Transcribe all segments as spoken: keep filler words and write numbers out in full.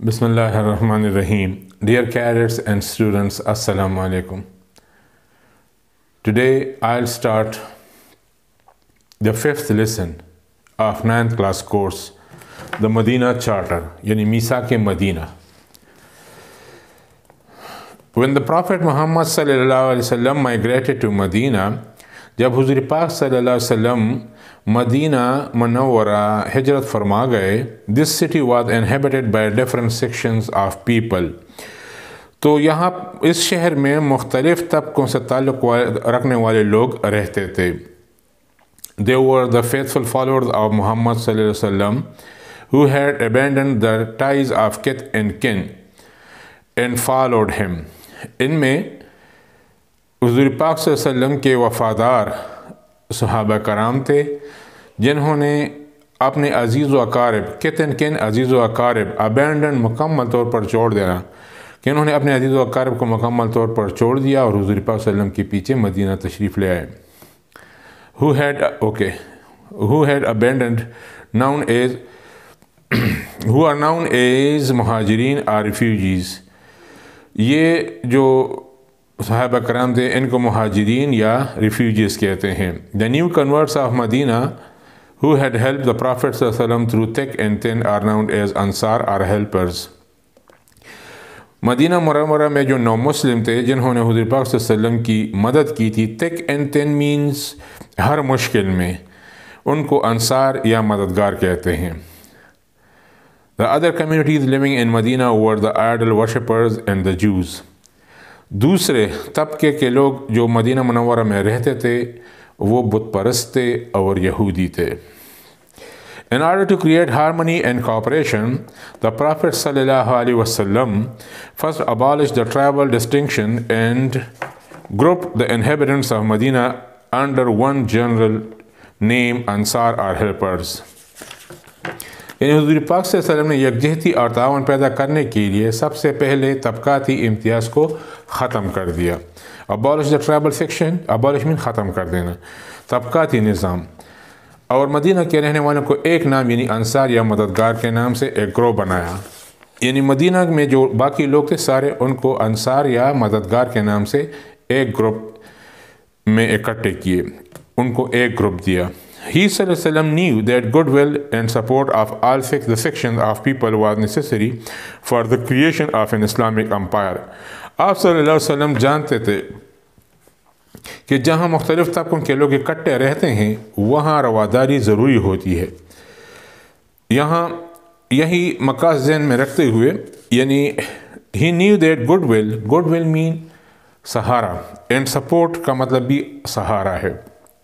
Bismillah ar-Rahman ar-Rahim. Dear cadets and students, Assalamu alaikum. Today I'll start the fifth lesson of ninth class course, the Madina Charter, yani Misaq Madina. When the Prophet Muhammad sallallahu alaihi wasallam migrated to Medina, जब हुज़ूर पाक सल्लल्लाहु अलैहि वसल्लम Medina मनव्वरा हिजरत फरमा गए, this city was inhabited by different sections of people. तो यहाँ इस शहर में मुख्तलिफ तबकों से ताल्लुक़ रखने वाले लोग रहते थे। They were the faithful followers of Muhammad sallallahu alaihi wasallam who had abandoned the ties of kith and kin and followed him. इनमें हुज़ूर पाक सल्लल्लाहु अलैहि वसल्लम के वफ़ादार सहाबा कराम थे, जिन्होंने अपने अजीज़ व अकारिब कितन किन अजीज़ व अकारिब अबैंडन मुकम्मल तौर पर छोड़ देना कि उन्होंने अपने अजीज़ व अकारिब को मुकम्मल तौर पर छोड़ दिया और हुज़ूर पाक सल्लल्लाहु अलैहि वसल्लम के पीछे मदीना तशरीफ़ ले आए। Who had okay who had abandoned known as who are known as मुहाजिरीन or refugees। ये जो सहाबा कराम थे इनको मुहाजिरीन या रिफ्यूजीज कहते हैं। The new converts of Medina who had help the prophet सल्लल्लाहु अलैहि वसल्लम through thick and thin are known as Ansar or helpers. Madina Munawwara में जो नौ मुस्लिम थे जिन्होंने हुज़ूर पाक सल्लल्लाहु अलैहि वसल्लम की मदद की थी, थिक एंड थिन मीन्स हर मुश्किल में, उनको अंसार या मददगार कहते हैं। The other communities living in Medina were the idol worshippers and the Jews. दूसरे तबके के लोग जो मदीना मुनव्वरा में रहते थे वो बुत परस्त थे और यहूदी थे। In order to create harmony and cooperation, the Prophet sallallahu alaihi wasallam first abolished the tribal distinction and grouped the inhabitants of Medina under one general name, Ansar or helpers. यानी हुज़ूर पाक सल्लल्लाहु अलैहि वसल्लम ने यकजहती और तावन पैदा करने के लिए सबसे पहले तबकाती इम्तियाज़ को ख़त्म कर दिया। Abolish the tribal section, abolishment ख़त्म कर देना, तबकाती निज़ाम, और मदीना के रहने वालों को एक नाम यानी अंसार या मददगार के नाम से एक ग्रोह बनाया। यानी मदीना में जो बाकी लोग थे सारे उनको अंसार या मददगार के नाम से एक ग्रुप में इकट्ठे किए, उनको एक ग्रुप दिया। He sallallahu alaihi wasallam knew that goodwill and support of all six the sections of people was necessary for the creation of an Islamic empire. आप सल्लल्लाहु अलैहि वसल्लम जानते थे कि जहाँ मुख्तलिफ तबकों के लोग इकट्ठे रहते हैं वहाँ रवादारी ज़रूरी होती है। यहाँ यही मकास ज़हन में रखते हुए, यानी he knew that goodwill, goodwill mean Sahara, and support का मतलब भी सहारा है।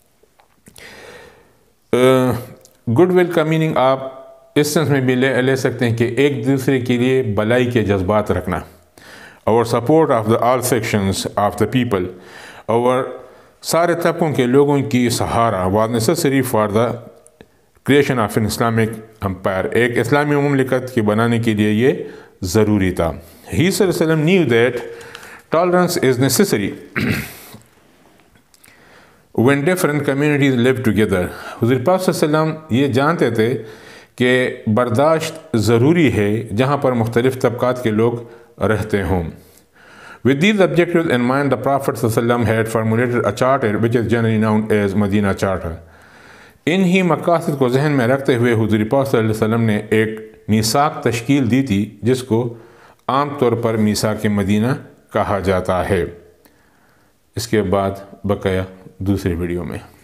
गुडविल uh, का मीनिंग आप इस सेंस में भी ले, ले सकते हैं कि एक दूसरे के लिए भलाई के जज्बात रखना। और support of the all sections of the people, और सारे तबकों के लोगों की सहारा was necessary for the creation of an Islamic empire. एक इस्लामी मुमलिकत के बनाने के लिए ये ज़रूरी था। ही सल्लल्लाहु अलैहि वसल्लम knew that tolerance is necessary when different communities live together। हुज़ूर पाक सल्लल्लाहु अलैहि वसल्लम ये जानते थे कि बर्दाश्त ज़रूरी है जहाँ पर मुख्तलिफ तबकात के लोग रहते हों। With these objectives in mind, the Prophet सल्लल्लाहु अलैहि वसल्लम had formulated a charter which is generally known as Madina Charter। इन्हीं मकासद को जहन में रखते हुए हुज़ूर पाक सल्लल्लाहु अलैहि वसल्लम ने एक मीसाक तश्कील दी थी जिसको आम तौर पर मीसाक मदीना कहा जाता है। इसके बाद बकाया दूसरी वीडियो में।